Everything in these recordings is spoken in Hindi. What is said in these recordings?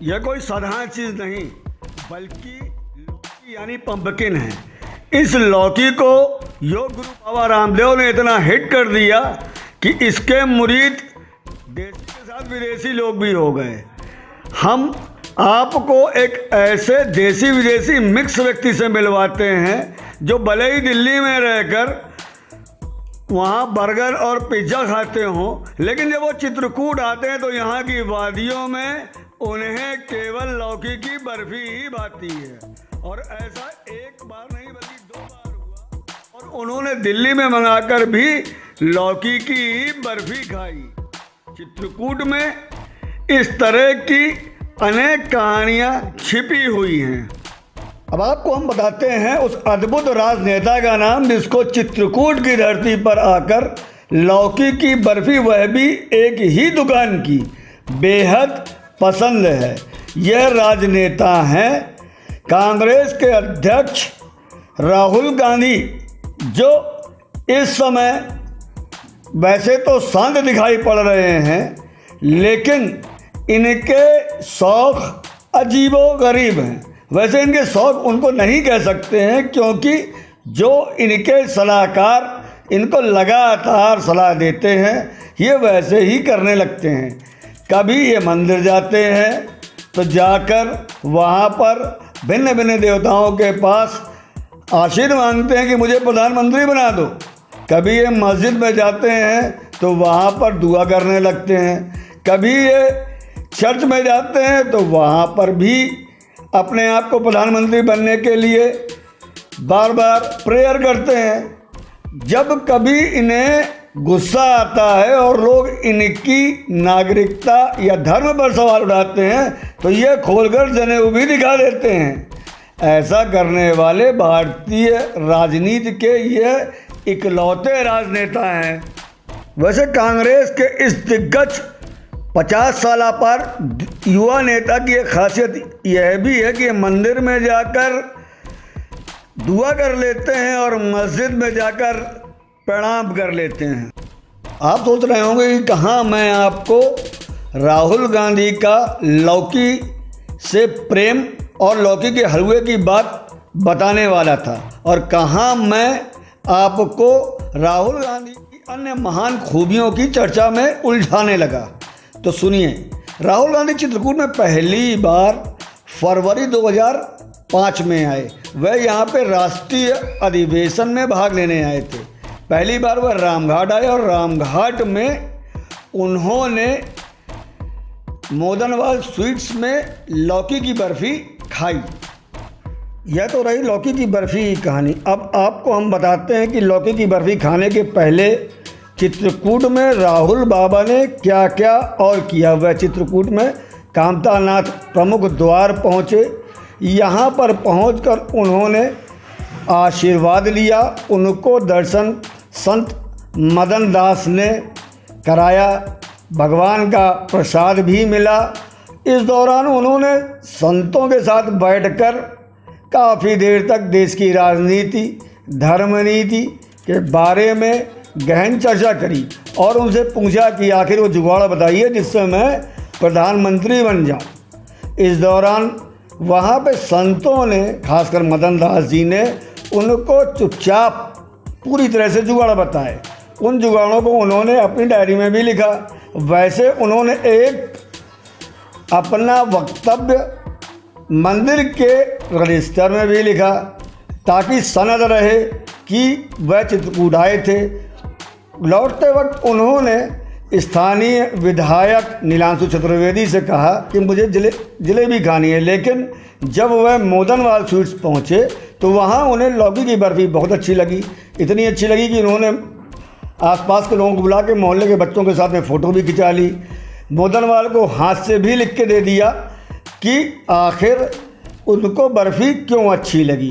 यह कोई साधारण चीज़ नहीं बल्कि लौकी यानी पंपकिन है। इस लौकी को योग गुरु बाबा रामदेव ने इतना हिट कर दिया कि इसके मुरीद देसी के साथ विदेशी लोग भी हो गए। हम आपको एक ऐसे देसी विदेशी मिक्स व्यक्ति से मिलवाते हैं जो भले ही दिल्ली में रहकर वहाँ बर्गर और पिज्ज़ा खाते हों, लेकिन जब वो चित्रकूट आते हैं तो यहाँ की वादियों में उन्हें केवल लौकी की बर्फी ही भाती है। और ऐसा एक बार नहीं बल्कि 2 बार हुआ और उन्होंने दिल्ली में मंगाकर भी लौकी की बर्फी खाई। चित्रकूट में इस तरह की अनेक कहानियाँ छिपी हुई हैं। अब आपको हम बताते हैं उस अद्भुत राजनेता का नाम जिसको चित्रकूट की धरती पर आकर लौकी की बर्फी, वह भी एक ही दुकान की, बेहद पसंद है। यह राजनेता हैं कांग्रेस के अध्यक्ष राहुल गांधी, जो इस समय वैसे तो शांत दिखाई पड़ रहे हैं, लेकिन इनके शौक अजीबोगरीब हैं। वैसे इनके शौक उनको नहीं कह सकते हैं, क्योंकि जो इनके सलाहकार इनको लगातार सलाह देते हैं ये वैसे ही करने लगते हैं। कभी ये मंदिर जाते हैं तो जाकर वहाँ पर भिन्न भिन्न देवताओं के पास आशीर्वाद मांगते हैं कि मुझे प्रधानमंत्री बना दो। कभी ये मस्जिद में जाते हैं तो वहाँ पर दुआ करने लगते हैं। कभी ये चर्च में जाते हैं तो वहाँ पर भी अपने आप को प्रधानमंत्री बनने के लिए बार बार प्रेयर करते हैं। जब कभी इन्हें गुस्सा आता है और लोग इनकी नागरिकता या धर्म पर सवाल उठाते हैं तो ये खोलकर जनेऊ भी दिखा देते हैं। ऐसा करने वाले भारतीय राजनीति के ये इकलौते राजनेता हैं। वैसे कांग्रेस के इस दिग्गज 50 साल पर युवा नेता की एक खासियत यह भी है कि मंदिर में जाकर दुआ कर लेते हैं और मस्जिद में जाकर प्रणाम कर लेते हैं। आप सोच रहे होंगे कि कहाँ मैं आपको राहुल गांधी का लौकी से प्रेम और लौकी के हलवे की बात बताने वाला था, और कहाँ मैं आपको राहुल गांधी की अन्य महान खूबियों की चर्चा में उलझाने लगा। तो सुनिए, राहुल गांधी चित्रकूट में पहली बार फरवरी 2005 में आए। वह यहाँ पे राष्ट्रीय अधिवेशन में भाग लेने आए थे। पहली बार वह रामघाट आए और रामघाट में उन्होंने मोदनवाल स्वीट्स में लौकी की बर्फ़ी खाई। यह तो रही लौकी की बर्फ़ी की कहानी। अब आपको हम बताते हैं कि लौकी की बर्फ़ी खाने के पहले चित्रकूट में राहुल बाबा ने क्या क्या और किया। वह चित्रकूट में कामतानाथ प्रमुख द्वार पहुँचे। यहाँ पर पहुंचकर उन्होंने आशीर्वाद लिया। उनको दर्शन संत मदन दास ने कराया। भगवान का प्रसाद भी मिला। इस दौरान उन्होंने संतों के साथ बैठकर काफ़ी देर तक देश की राजनीति, धर्मनीति के बारे में गहन चर्चा करी और उनसे पूछा कि आखिर वो जुगाड़ बताइए जिससे मैं प्रधानमंत्री बन जाऊं। इस दौरान वहाँ पे संतों ने, खासकर मदन दास जी ने, उनको चुपचाप पूरी तरह से जुगाड़ बताए। उन जुगाड़ों को उन्होंने अपनी डायरी में भी लिखा। वैसे उन्होंने एक अपना वक्तव्य मंदिर के रजिस्टर में भी लिखा ताकि सनद रहे कि वह चित्रकूट आए थे। लौटते वक्त उन्होंने स्थानीय विधायक नीलांशु चतुर्वेदी से कहा कि मुझे जलेबी खानी है, लेकिन जब वह मोदनवाल स्वीट्स पहुँचे तो वहाँ उन्हें लौकी की बर्फ़ी बहुत अच्छी लगी। इतनी अच्छी लगी कि उन्होंने आसपास के लोगों को बुला के मोहल्ले के बच्चों के साथ में फ़ोटो भी खिंचा ली। मोदनवाल को हाथ से भी लिख के दे दिया कि आखिर उनको बर्फ़ी क्यों अच्छी लगी।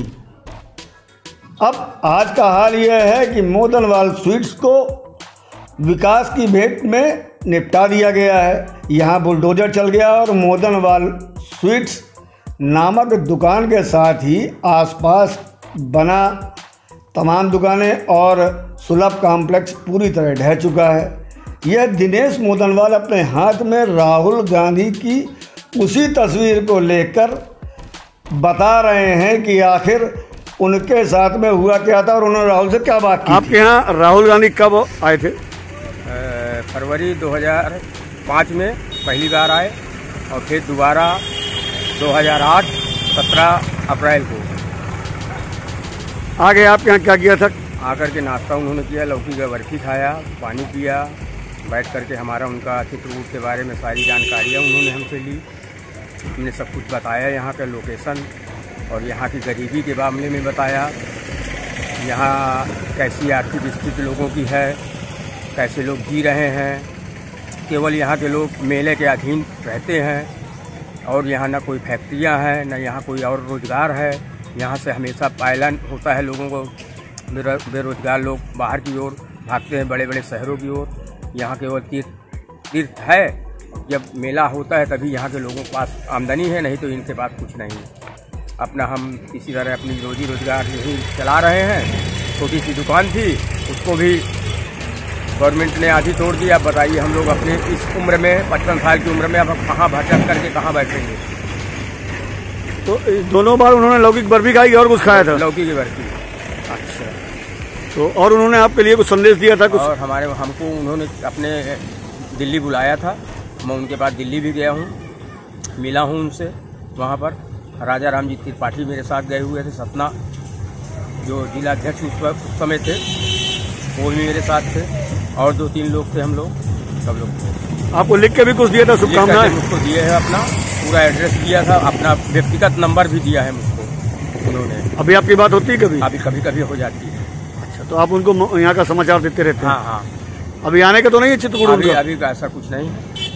अब आज का हाल यह है कि मोदनवाल स्वीट्स को विकास की भेंट में निपटा दिया गया है। यहाँ बुलडोजर चल गया और मोदनवाल स्वीट्स नामक दुकान के साथ ही आसपास बना तमाम दुकानें और सुलभ कॉम्प्लेक्स पूरी तरह ढह चुका है। यह दिनेश मोदनवाल अपने हाथ में राहुल गांधी की उसी तस्वीर को लेकर बता रहे हैं कि आखिर उनके साथ में हुआ क्या था और उन्होंने राहुल से क्या बात की। आपके यहाँ राहुल गांधी कब आए थे? फरवरी 2005 में पहली बार आए और फिर दोबारा 2008 17 अप्रैल को। आगे आपके यहाँ क्या किया था? आकर के नाश्ता उन्होंने किया, लौकी का बर्फी खाया, पानी पिया, बैठ करके हमारा उनका चित्रकूट के बारे में सारी जानकारियाँ उन्होंने हमसे ली। हमने सब कुछ बताया, यहाँ का लोकेशन और यहाँ की गरीबी के मामले में बताया, यहाँ कैसी आर्थिक स्थिति लोगों की है, कैसे लोग जी रहे हैं। केवल यहाँ के लोग मेले के अधीन रहते हैं और यहाँ ना कोई फैक्ट्रियाँ हैं, ना यहाँ कोई और रोज़गार है। यहाँ से हमेशा पायलन होता है, लोगों को बेरोज़गार लोग बाहर की ओर भागते हैं, बड़े बड़े शहरों की ओर। यहाँ केवल तीर्थ है, जब मेला होता है तभी यहाँ के लोगों के पास आमदनी है, नहीं तो इनके पास कुछ नहीं है। अपना हम इसी तरह अपनी रोजी रोज़गार यही चला रहे हैं। छोटी सी दुकान थी, उसको भी गवर्नमेंट ने आधी तोड़ दिया। बताइए हम लोग अपने इस उम्र में 55 साल की उम्र में अब कहाँ भटक करके कहाँ बैठेंगे। तो दोनों बार उन्होंने लौकी की बर्फी खाई और कुछ खाया था? लौकी की बर्फी। अच्छा, तो और उन्होंने आपके लिए कुछ संदेश दिया था कुछ? और हमको उन्होंने अपने दिल्ली बुलाया था। मैं उनके पास दिल्ली भी गया हूँ, मिला हूँ उनसे। वहाँ पर राजा राम जी त्रिपाठी मेरे साथ गए हुए थे, सतना जो जिला अध्यक्ष उस समय थे, वो भी मेरे साथ थे और 2-3 लोग थे, हम लोग सब लोग थे। आपको लिख के भी कुछ दिया था शुभकामनाएं? मुझको दिए है, अपना पूरा एड्रेस दिया था, अपना व्यक्तिगत नंबर भी दिया है मुझको उन्होंने। अभी आपकी बात होती है कभी? अभी कभी हो जाती है। अच्छा, तो आप उनको यहाँ का समाचार देते रहते हैं? हाँ हाँ। अभी आने का तो नहीं है चित्रकूट? अभी का ऐसा कुछ नहीं।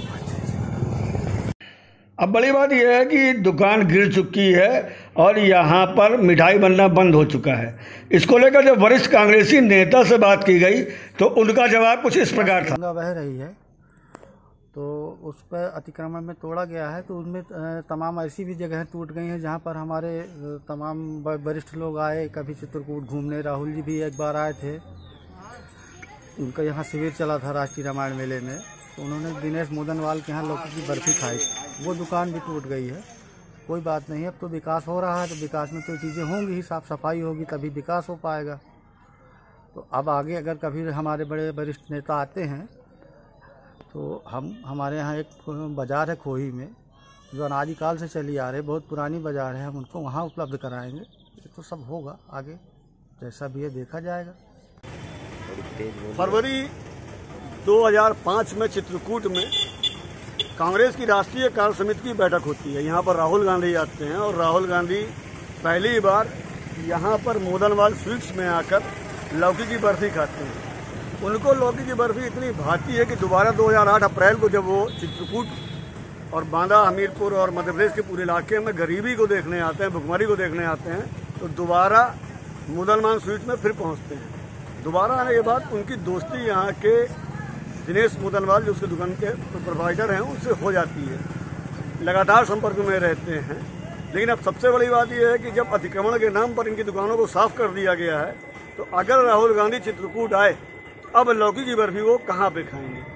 अब बड़ी बात यह है कि दुकान गिर चुकी है और यहाँ पर मिठाई बनना बंद हो चुका है। इसको लेकर जब वरिष्ठ कांग्रेसी नेता से बात की गई तो उनका जवाब कुछ इस प्रकार था। गंगा बह रही है तो उस पर अतिक्रमण में तोड़ा गया है, तो उनमें तमाम ऐसी भी जगहें टूट गई हैं जहाँ पर हमारे तमाम वरिष्ठ लोग आए। कभी चित्रकूट घूमने, राहुल जी भी एक बार आए थे, उनका यहाँ शिविर चला था राष्ट्रीय रामायण मेले में, तो उन्होंने दिनेश मोदनवाल के यहाँ लौकी की बर्फी खाई। वो दुकान भी टूट गई है, कोई बात नहीं। अब तो विकास हो रहा है, तो विकास में तो चीज़ें होंगी ही, साफ सफाई होगी तभी विकास हो पाएगा। तो अब आगे अगर कभी हमारे बड़े वरिष्ठ नेता आते हैं तो हमारे यहाँ एक बाज़ार है खोही में, जो अनादिकाल से चली आ रही है, बहुत पुरानी बाज़ार है, हम उनको वहाँ उपलब्ध कराएंगे। ये तो सब होगा आगे, जैसा भी है देखा जाएगा। फरवरी 2005 में चित्रकूट में कांग्रेस की राष्ट्रीय कार्य समिति की बैठक होती है। यहाँ पर राहुल गांधी आते हैं और राहुल गांधी पहली बार यहाँ पर मोदनवाल स्वीट्स में आकर लौकी की बर्फी खाते हैं। उनको लौकी की बर्फी इतनी भाती है कि दोबारा 2008 अप्रैल को जब वो चित्रकूट और बांदा, हमीरपुर और मध्य प्रदेश के पूरे इलाके में गरीबी को देखने आते हैं, भुखमरी को देखने आते हैं, तो दोबारा मोदनवाल स्वीट्स में फिर पहुँचते हैं। दोबारा आने के बाद उनकी दोस्ती यहाँ के दिनेश मोदनवाल जो उसके दुकान के प्रोप्राइटर हैं उनसे हो जाती है, लगातार संपर्क में रहते हैं। लेकिन अब सबसे बड़ी बात यह है कि जब अतिक्रमण के नाम पर इनकी दुकानों को साफ कर दिया गया है, तो अगर राहुल गांधी चित्रकूट आए, अब लौकी की बर्फी वो कहाँ पे खाएंगे?